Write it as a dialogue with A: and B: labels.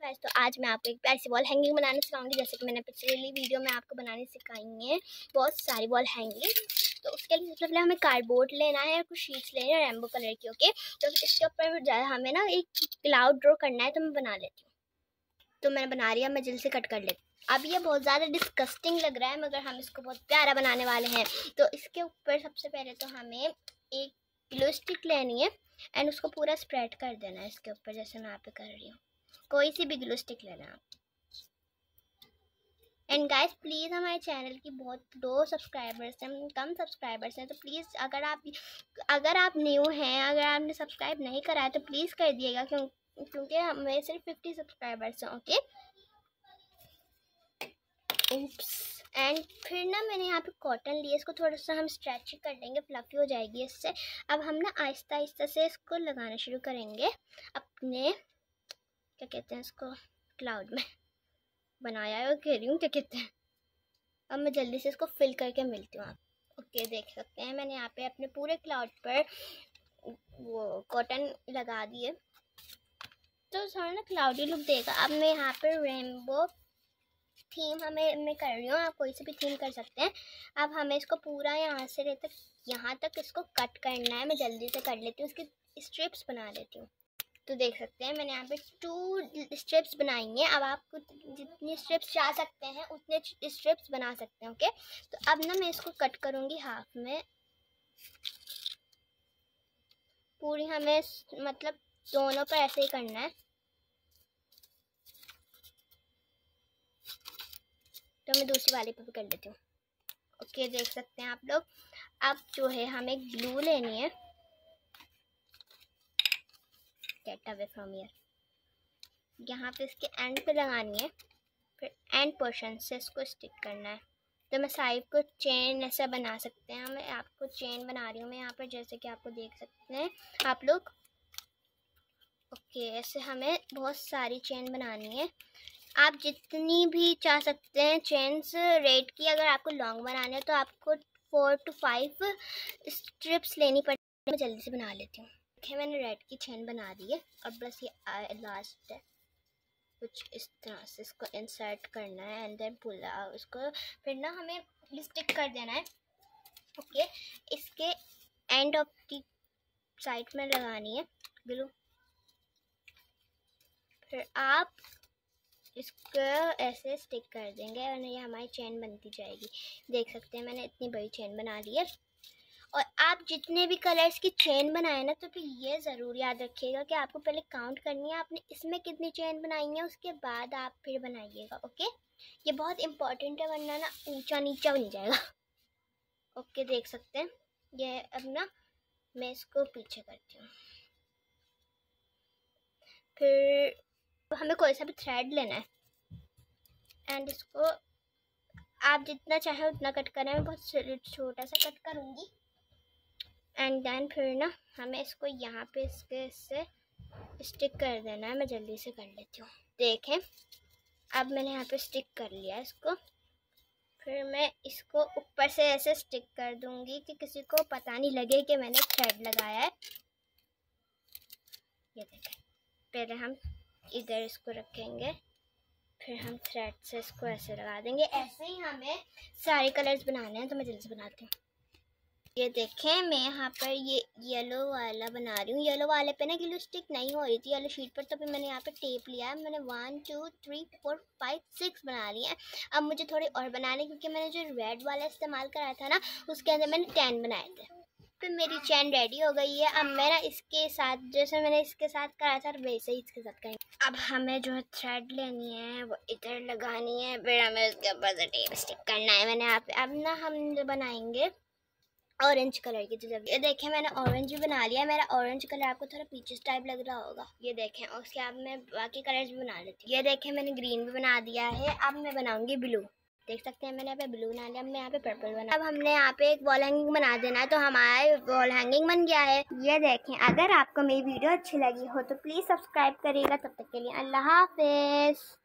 A: Guys, तो आज मैं आपको एक ऐसी वॉल हैंगिंग बनाना सिखाऊंगी जैसे कि मैंने पिछली वीडियो में आपको बनाने सिखाई है बहुत सारी वॉल हैंगिंग। तो उसके लिए सबसे पहले हमें कार्डबोर्ड लेना है और कुछ शीट्स लेने हैं रेनबो कलर की। ओके, तो इसके ऊपर हमें ना एक क्लाउड ड्रॉ करना है, तो मैं बना लेती हूँ। तो मैंने बना लिया, मैं जल्दी से कट कर लेती हूँ। अब ये बहुत ज़्यादा डिस्गस्टिंग लग रहा है मगर हम इसको बहुत प्यारा बनाने वाले हैं। तो इसके ऊपर सबसे पहले तो हमें एक ग्लू स्टिक लेनी है एंड उसको पूरा स्प्रेड कर देना है इसके ऊपर, जैसे मैं यहाँ पे कर रही हूँ। कोई सी भी ग्लू स्टिक लेना आप। एंड गाइस प्लीज़, हमारे चैनल की बहुत लो सब्सक्राइबर्स हैं, कम सब्सक्राइबर्स हैं, तो प्लीज़ अगर आप न्यू हैं, अगर आपने सब्सक्राइब नहीं करा है तो प्लीज़ कर दिएगा, क्योंकि हमें सिर्फ 50 सब्सक्राइबर्स हैं। Okay, oops. एंड फिर ना मैंने यहाँ पे कॉटन लिया, इसको थोड़ा सा हम स्ट्रेच कर लेंगे, फ्लफी हो जाएगी इससे। अब हम ना आहिस्ता आहिस्ता से इसको लगाना शुरू करेंगे अपने, क्या कहते हैं इसको, क्लाउड में बनाया है, कह रही हूँ क्या कहते हैं। अब मैं जल्दी से इसको फिल करके मिलती हूँ आप। ओके, देख सकते हैं मैंने यहाँ पे अपने पूरे क्लाउड पर वो कॉटन लगा दिए, तो थोड़ा ना क्लाउडी लुक देगा। अब मैं यहाँ पर रेनबो थीम मैं कर रही हूँ, आप कोई से भी थीम कर सकते हैं। अब हमें इसको पूरा यहाँ से लेकर यहाँ तक इसको कट करना है। मैं जल्दी से कर लेती हूँ, इसकी स्ट्रिप्स बना लेती हूँ। तो देख सकते हैं मैंने यहाँ पे 2 स्ट्रिप्स बनाई हैं। अब आप जितनी स्ट्रिप्स चाह सकते हैं उतने स्ट्रिप्स बना सकते हैं। ओके, तो अब ना मैं इसको कट करूँगी हाफ में पूरी। हमें मतलब दोनों पर ऐसे ही करना है। तो मैं दूसरी वाले पर भी कर लेती हूँ। ओके, देख सकते हैं आप लोग। अब जो है हमें ग्लू लेनी है, गेट अवे फ्रॉम हियर, यहाँ पे इसके एंड पे लगानी है, फिर एंड पोर्शन से इसको स्टिक करना है। तो मैं साइड को चेन ऐसा बना सकते हैं, मैं आपको चेन बना रही हूँ मैं यहाँ पर, जैसे कि आपको देख सकते हैं आप लोग। ओके, ऐसे हमें बहुत सारी चेन बनानी है। आप जितनी भी चाह सकते हैं चेन्स रेड की। अगर आपको लॉन्ग बनाना है तो आपको 4 to 5 स्ट्रिप्स लेनी पड़ेगी। मैं जल्दी से बना लेती हूँ। देखिए मैंने रेड की चेन बना दी है और बस ये लास्ट है। कुछ इस तरह से इसको इंसर्ट करना है एंड देन पुल आउट इसको, फिर ना हमें स्टिक कर देना है। ओके, इसके एंड ऑफ दी साइड में लगानी है ग्लू। फिर आप इसको ऐसे स्टिक कर देंगे और ये हमारी चेन बनती जाएगी। देख सकते हैं मैंने इतनी बड़ी चेन बना ली है। और आप जितने भी कलर्स की चेन बनाए ना, तो फिर ये ज़रूर याद रखिएगा कि आपको पहले काउंट करनी है आपने इसमें कितनी चेन बनाई है, उसके बाद आप फिर बनाइएगा। ओके, ये बहुत इम्पॉर्टेंट है, वरना ना ऊंचा नीचा बन जाएगा। ओके, देख सकते हैं ये। अब ना मैं इसको पीछे करती हूँ। फिर हमें कोई सा भी थ्रेड लेना है एंड इसको आप जितना चाहे उतना कट करें। मैं बहुत छोटा सा कट करूँगी एंड देन फिर ना हमें इसको यहाँ पे इससे स्टिक कर देना है। मैं जल्दी से कर लेती हूँ। देखें, अब मैंने यहाँ पे स्टिक कर लिया इसको। फिर मैं इसको ऊपर से ऐसे स्टिक कर दूँगी कि किसी को पता नहीं लगे कि मैंने थ्रेड लगाया है। ये देखें, पहले हम इधर इसको रखेंगे, फिर हम थ्रेड से इसको ऐसे लगा देंगे। ऐसे ही हमें सारे कलर्स बनाने हैं। तो मैं जल्दी से बनाती हूँ। ये देखें, मैं यहाँ पर ये येलो वाला बना रही हूँ। येलो वाले पे ना ग्लू स्टिक नहीं हो रही थी येलो शीट पर, तो फिर मैंने यहाँ पे टेप लिया है। मैंने 1 2 3 4 5 6 बना लिए हैं। अब मुझे थोड़े और बनाने, क्योंकि मैंने जो रेड वाला इस्तेमाल करा था ना, उसके अंदर मैंने 10 बनाए थे। फिर मेरी चेन रेडी हो गई है। अब मैं ना इसके साथ, जैसे मैंने इसके साथ करा था वैसे ही इसके साथ करेंगे। अब हमें जो है थ्रेड लेनी है वो इधर लगानी है, फिर हमें उसके ऊपर से टेप स्टिक करना है। मैंने यहाँ पे अब ना हम जो बनाएंगे ऑरेंज कलर की। तो ये देखें मैंने ऑरेंज भी बना लिया। मेरा ऑरेंज कलर आपको थोड़ा पीचेस टाइप लग रहा होगा। ये देखें, और उसके अब मैं बाकी कलर्स भी बना लेती हूँ। ये देखें मैंने ग्रीन भी बना दिया है। अब मैं बनाऊंगी ब्लू। देख सकते हैं मैंने यहाँ पे ब्लू बना लिया। अब मैं यहाँ पे पर्पल बना। अब हमने यहाँ पे एक वॉल हैंगिंग बना देना है, तो हमारा वॉल हैंगिंग बन गया है। ये देखें, अगर आपको मेरी वीडियो अच्छी लगी हो तो प्लीज़ सब्सक्राइब करिएगा। तब तक के लिए अल्लाह हाफिज़।